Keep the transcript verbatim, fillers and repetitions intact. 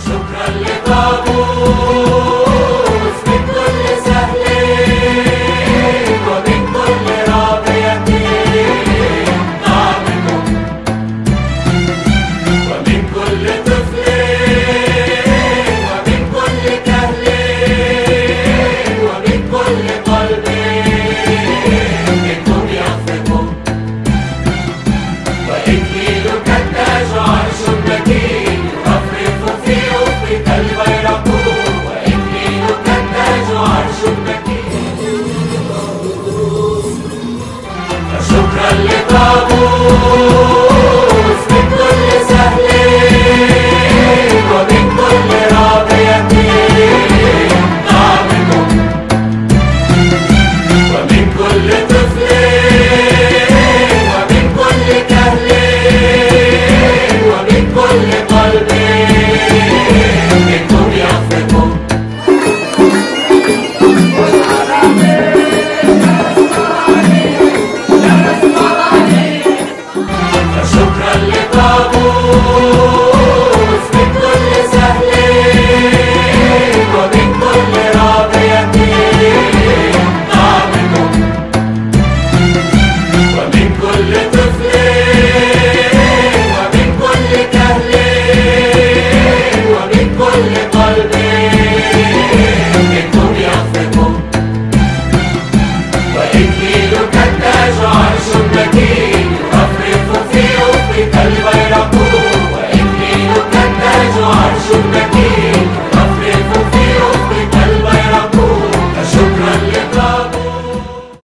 شكرا لطابوس من كل سهل ومن كل راضية نعمكم، ومن كل طفل ومن كل كهل ومن كل قلب منكم يخفقكم. وإكليلك التاج عرش مكين يرفرف في أفقك البيرق، وإكليلك التاج عرش مكين. فشكرا لطابوس